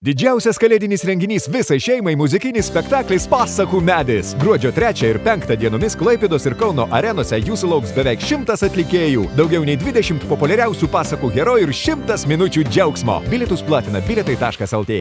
Didžiausias kalėdinis renginys visai šeimai muzikinis spektaklis Pasakų medis. Gruodžio 3 ir 5 dienomis Klaipėdos ir Kauno arenose jūsų lauks beveik 100 atlikėjų, daugiau nei 20 populiariausių pasakų herojų ir 100 minučių džiaugsmo. Bilietus platina bilietai.lt.